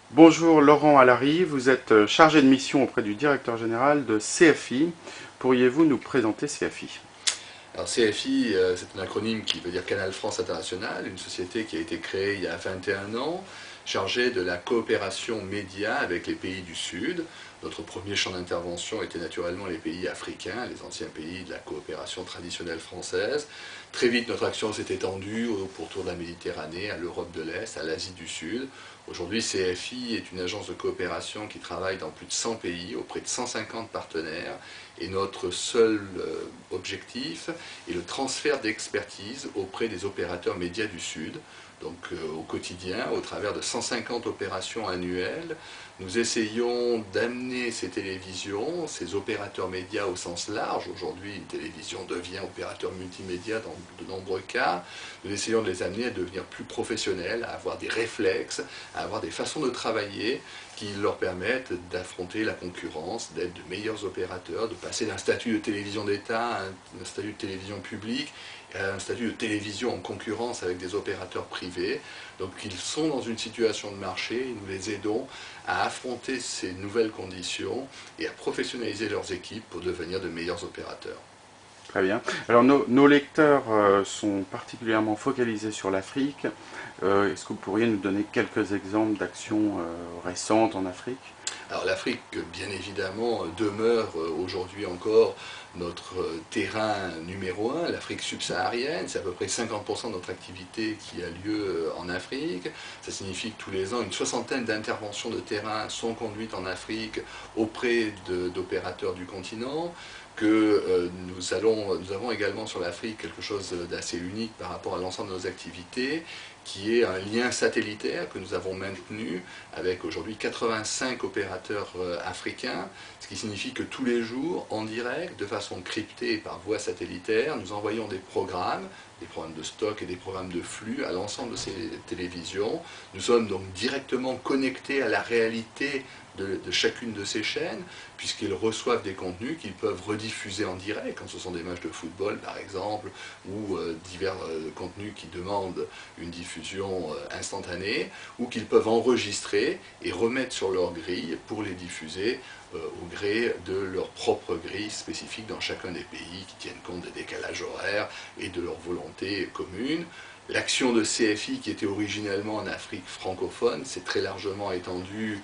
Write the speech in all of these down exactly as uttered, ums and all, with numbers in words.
Bonjour Laurent Alary, vous êtes chargé de mission auprès du directeur général de C F I. Pourriez-vous nous présenter C F I? Alors C F I, euh, c'est un acronyme qui veut dire Canal France International, une société qui a été créée il y a vingt et un ans, chargée de la coopération média avec les pays du Sud. Notre premier champ d'intervention était naturellement les pays africains, les anciens pays de la coopération traditionnelle française. Très vite, notre action s'est étendue au pourtour de la Méditerranée, à l'Europe de l'Est, à l'Asie du Sud. Aujourd'hui, C F I est une agence de coopération qui travaille dans plus de cent pays, auprès de cent cinquante partenaires. Et notre seul euh, objectif est le transfert d'expertise auprès des opérateurs médias du Sud. Donc euh, au quotidien, au travers de cent cinquante opérations annuelles, nous essayons d'amener ces télévisions, ces opérateurs médias au sens large. Aujourd'hui, une télévision devient opérateur multimédia dans de nombreux cas. Nous essayons de les amener à devenir plus professionnels, à avoir des réflexes, à avoir des façons de travailler qui leur permettent d'affronter la concurrence, d'être de meilleurs opérateurs, de passer d'un statut de télévision d'État à un statut de télévision publique, à un statut de télévision en concurrence avec des opérateurs privés. Donc ils sont dans une situation de marché et nous les aidons à affronter ces nouvelles conditions et à professionnaliser leurs équipes pour devenir de meilleurs opérateurs. Très bien. Alors nos, nos lecteurs euh, sont particulièrement focalisés sur l'Afrique. Euh, Est-ce que vous pourriez nous donner quelques exemples d'actions euh, récentes en Afrique? Alors l'Afrique, bien évidemment, demeure aujourd'hui encore notre terrain numéro un, l'Afrique subsaharienne. C'est à peu près cinquante pour cent de notre activité qui a lieu en Afrique. Ça signifie que tous les ans, une soixantaine d'interventions de terrain sont conduites en Afrique auprès d'opérateurs du continent. Que euh, nous, allons, nous avons également sur l'Afrique quelque chose d'assez unique par rapport à l'ensemble de nos activités, qui est un lien satellitaire que nous avons maintenu avec aujourd'hui quatre-vingt-cinq opérateurs euh, africains, ce qui signifie que tous les jours, en direct, de façon cryptée par voie satellitaire, nous envoyons des programmes, des programmes de stock et des programmes de flux à l'ensemble de ces télévisions. Nous sommes donc directement connectés à la réalité de, de chacune de ces chaînes, puisqu'ils reçoivent des contenus qu'ils peuvent rediffuser en direct, quand ce sont des matchs de football par exemple, ou euh, divers euh, contenus qui demandent une diffusion euh, instantanée, ou qu'ils peuvent enregistrer et remettre sur leur grille pour les diffuser euh, au gré de leur propre grille spécifique dans chacun des pays qui tiennent compte des décalages horaires et de leur volonté commune. L'action de C F I, qui était originellement en Afrique francophone, s'est très largement étendue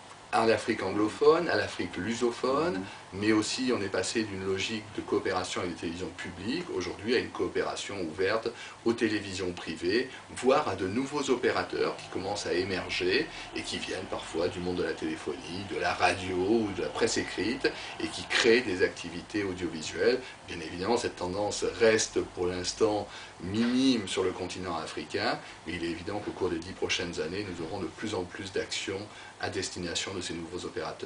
à l'Afrique anglophone, à l'Afrique lusophone, mais aussi on est passé d'une logique de coopération avec les télévisions publiques, aujourd'hui à une coopération ouverte aux télévisions privées, voire à de nouveaux opérateurs qui commencent à émerger et qui viennent parfois du monde de la téléphonie, de la radio ou de la presse écrite et qui créent des activités audiovisuelles. Bien évidemment, cette tendance reste pour l'instant minime sur le continent africain, mais il est évident qu'au cours des dix prochaines années, nous aurons de plus en plus d'actions à destination de ces nouveaux opérateurs.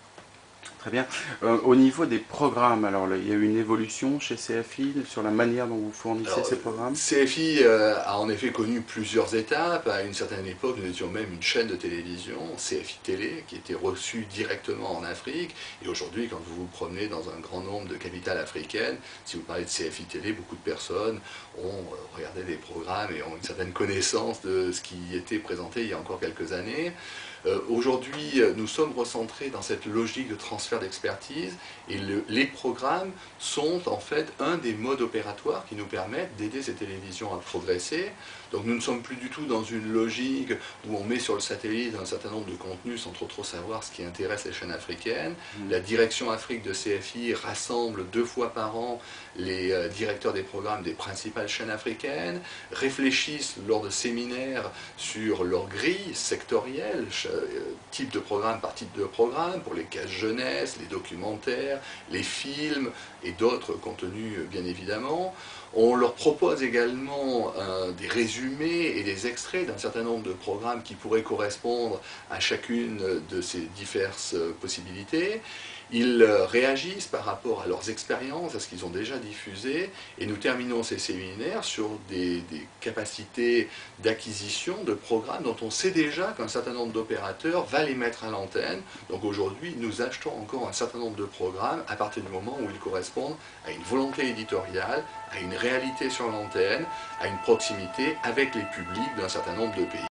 Très bien. Euh, au niveau des programmes, alors là, il y a eu une évolution chez C F I sur la manière dont vous fournissez Alors, ces programmes? C F I euh, a en effet connu plusieurs étapes. À une certaine époque, nous étions même une chaîne de télévision, C F I Télé, qui était reçue directement en Afrique. Et aujourd'hui, quand vous vous promenez dans un grand nombre de capitales africaines, si vous parlez de C F I Télé, beaucoup de personnes ont euh, regardé des programmes et ont une certaine connaissance de ce qui était présenté il y a encore quelques années. Euh, Aujourd'hui, nous sommes recentrés dans cette logique de transfert d'expertise et le, les programmes sont en fait un des modes opératoires qui nous permettent d'aider ces télévisions à progresser. Donc nous ne sommes plus du tout dans une logique où on met sur le satellite un certain nombre de contenus sans trop trop savoir ce qui intéresse les chaînes africaines. Mmh. La direction Afrique de C F I rassemble deux fois par an les euh, directeurs des programmes des principales chaînes africaines, réfléchissent lors de séminaires sur leur grille sectorielle, type de programme par type de programme, pour les cases jeunesse, les documentaires, les films et d'autres contenus bien évidemment. On leur propose également euh, des résumés et des extraits d'un certain nombre de programmes qui pourraient correspondre à chacune de ces diverses possibilités. Ils réagissent par rapport à leurs expériences, à ce qu'ils ont déjà diffusé, et nous terminons ces séminaires sur des, des capacités d'acquisition de programmes dont on sait déjà qu'un certain nombre d'opérateurs va les mettre à l'antenne. Donc aujourd'hui, nous achetons encore un certain nombre de programmes à partir du moment où ils correspondent à une volonté éditoriale, à une réalité sur l'antenne, à une proximité avec les publics d'un certain nombre de pays.